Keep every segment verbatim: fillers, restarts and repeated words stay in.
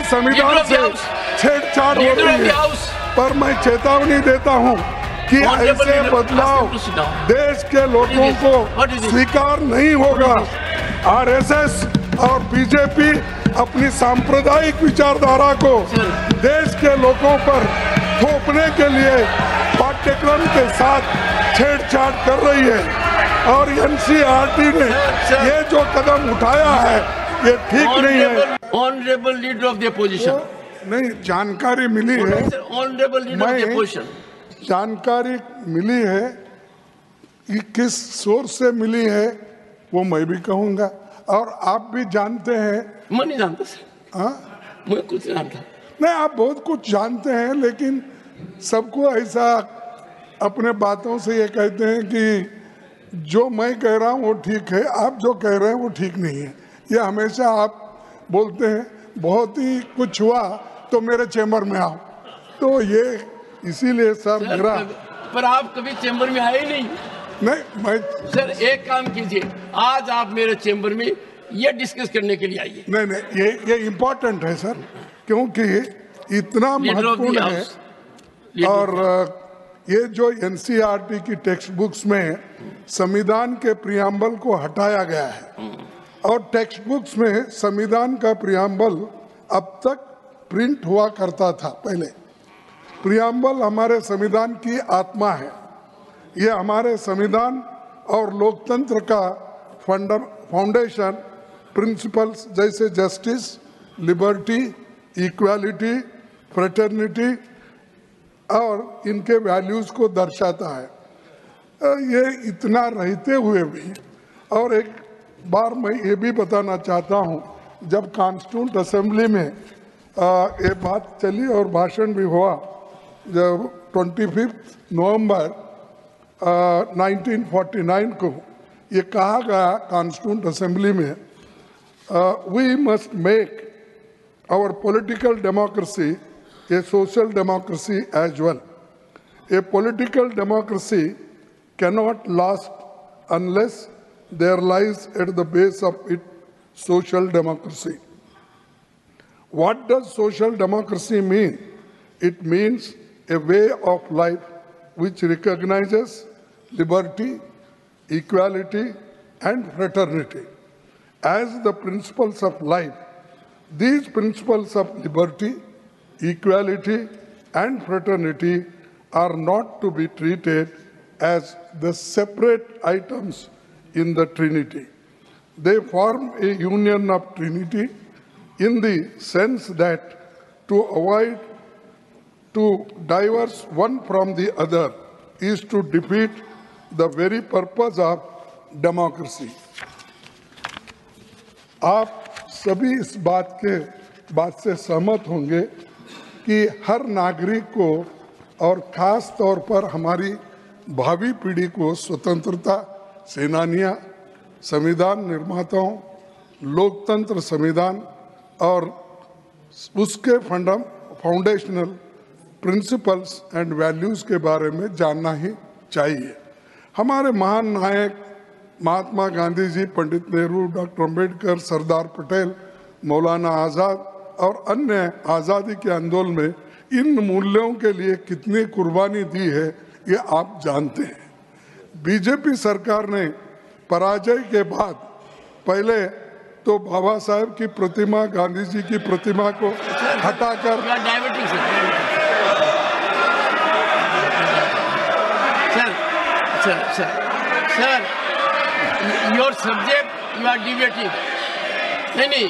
संविधान से छेड़छाड़ हो रही है, पर मैं चेतावनी देता हूं कि ऐसे बदलाव देश के लोगों को स्वीकार नहीं होगा। आरएसएस और बीजेपी अपनी सांप्रदायिक विचारधारा को देश के लोगों पर थोपने के लिए पाठ्यक्रम के साथ छेड़छाड़ कर रही है और एनसीईआरटी ने ये जो कदम उठाया है ये ठीक नहीं है। Honourable leader of the opposition, नहीं जानकारी मिली है, honourable leader of the opposition, जानकारी मिली है, ये किस सोर्स से मिली है वो मैं भी कहूँगा और आप भी जानते हैं। मैं नहीं जानता सर। हाँ, मैं कुछ नहीं जानता। नहीं, आप बहुत कुछ जानते हैं, लेकिन सबको ऐसा अपने बातों से ये कहते हैं कि जो मैं कह रहा हूँ वो ठीक है, आप जो कह रहे हैं वो ठीक नहीं है। ये हमेशा आप बोलते हैं बहुत ही कुछ हुआ तो मेरे चैम्बर में आओ, तो ये इसीलिए सर मेरा। पर आप कभी चैम्बर में आए नहीं। नहीं, मैं सर एक काम कीजिए, आज आप मेरे चैम्बर में ये डिस्कस करने के लिए आइए। नहीं नहीं, ये ये इम्पोर्टेंट है सर, क्योंकि इतना महत्वपूर्ण है। और ये जो एनसीईआरटी की टेक्स्ट बुक्स में संविधान के प्रियम्बल को हटाया गया है और टेक्स्ट बुक्स में संविधान का प्रियम्बल अब तक प्रिंट हुआ करता था। पहले प्रियम्बल हमारे संविधान की आत्मा है, ये हमारे संविधान और लोकतंत्र का फाउंडेशन प्रिंसिपल्स जैसे जस्टिस, लिबर्टी, इक्वालिटी, फ्रेटर्निटी और इनके वैल्यूज़ को दर्शाता है। ये इतना रहते हुए भी, और एक बार मैं ये भी बताना चाहता हूँ, जब कॉन्स्टिट्यूंट असेंबली में ये बात चली और भाषण भी हुआ, जब twenty fifth November nineteen forty nine को ये कहा गया कॉन्स्टिट्यूंट असेंबली में, we must make our political democracy a social democracy as well. A political democracy cannot last unless there lies at the base of it social democracy. What does social democracy mean? It means a way of life which recognizes liberty, equality, and fraternity as the principles of life. These principles of liberty, equality, and fraternity are not to be treated as the separate items in the Trinity. They form a union of Trinity in the sense that to avoid to diverge one from the other is to defeat the very purpose of democracy. आप सभी इस बात के बात से सहमत होंगे कि हर नागरिक को और ख़ास तौर पर हमारी भावी पीढ़ी को स्वतंत्रता सेनानियां, संविधान निर्माताओं, लोकतंत्र संविधान और उसके फंडम फाउंडेशनल प्रिंसिपल्स एंड वैल्यूज़ के बारे में जानना ही चाहिए। हमारे महान नायक महात्मा गांधी जी, पंडित नेहरू, डॉक्टर अम्बेडकर, सरदार पटेल, मौलाना आज़ाद और अन्य आज़ादी के आंदोलन में इन मूल्यों के लिए कितनी कुर्बानी दी है ये आप जानते हैं। बीजेपी सरकार ने पराजय के बाद पहले तो बाबा साहेब की प्रतिमा, गांधी जी की प्रतिमा को हटाकर sir sir sir sir your subject you are debating. नहीं नहीं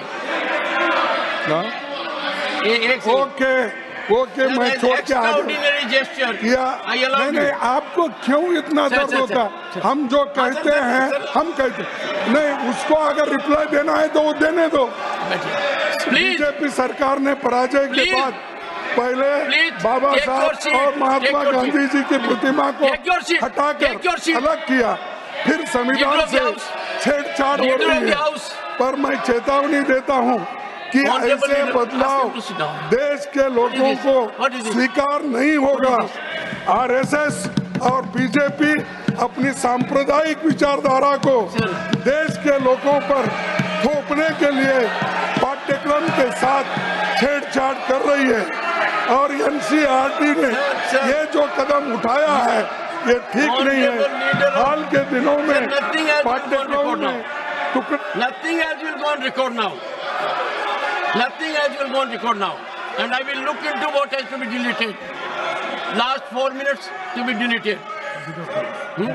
एक ओके ओके मैं छोड़ के आ किया। नहीं नहीं, आपको क्यों इतना दर्द होता? हम जो कहते हैं हम कहते नहीं, उसको अगर रिप्लाई देना है तो वो देने दो। बीजेपी सरकार ने पराजय के बाद पहले बाबा साहब और महात्मा गांधी जी की प्रतिमा को हटाकर अलग किया, फिर संविधान से छेड़छाड़ हो रही है। पर मैं चेतावनी देता हूं कि ऐसे बदलाव देश के लोगों को स्वीकार नहीं होगा। आरएसएस और बीजेपी अपनी सांप्रदायिक विचारधारा को देश के लोगों पर थोपने के लिए पाठ्यक्रम के साथ छेड़छाड़ कर रही है और एनसीईआरटी ने ये जो कदम उठाया है ये ठीक नहीं है। हाल के दिनों में पाठ्यक्रमों में Nothing else will go on record now. Nothing else will go on record now. And I will look into what has to be deleted. Last four minutes to be deleted. Hmm?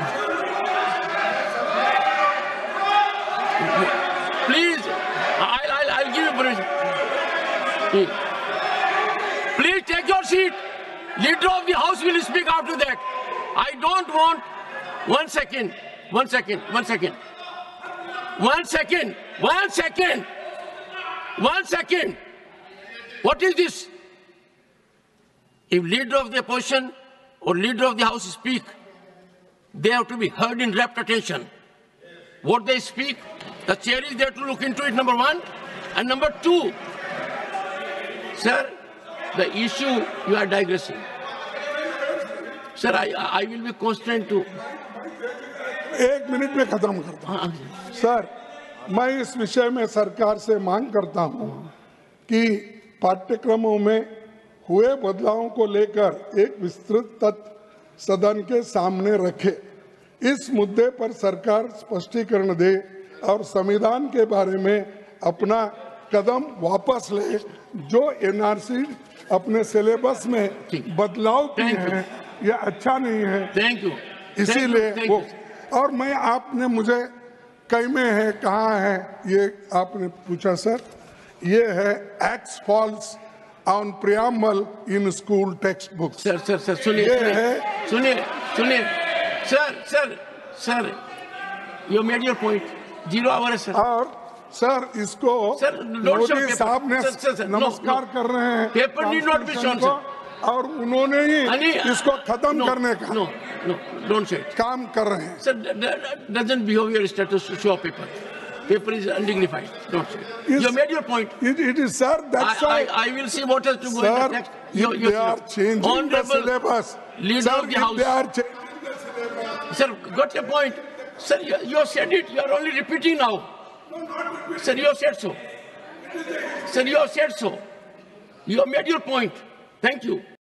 Please, I'll, I'll, I'll give you permission. Hmm. Please take your seat. Leader of the House will speak after that. I don't want... One second. One second. One second. One second. One second. One second. What is this? If leader of the opposition or leader of the House speak, they have to be heard in rapt attention. What they speak, the chair is there to look into it, number one. And number two, sir, the issue you are digressing. Sir, I, I will be constrained to... एक मिनट में खत्म करता हूं। Sir, मैं इस विषय में सरकार से मांग करता हूं कि पाठ्यक्रमों में हुए बदलावों को लेकर एक विस्तृत तथ्य सदन के सामने रखे। इस मुद्दे पर सरकार स्पष्टीकरण दे और संविधान के बारे में अपना कदम वापस ले। जो एनआरसी अपने सिलेबस में बदलाव किए हैं ये अच्छा नहीं है। Thank you. इसीलिए वो और मैं आपने मुझे कई में है कहाँ है ये आपने पूछा सर, ये है ex false on preamble in school textbook. Sir sir sir सुनिए सुनिए सुनिए sir sir sir you made your point. Zero hour है सर। और सर इसको सर मोदी साहब ने नमस्कार कर रहे हैं paper need not be shown sir और उन्होंने ही इसको खत्म करने का नो नो डोंट से काम कर रहे हैं। Sir doesn't behave your status to show paper paper is undignified. Don't say you made your point. It it is sir that's why I will see what has to go in the text. You they are changing the syllabus. Leader of the house they are changing the syllabus. Sir got your point. Sir you have said it, you are only repeating now. Sir, you have said so. Sir, you have said so. You have made your point. Thank you.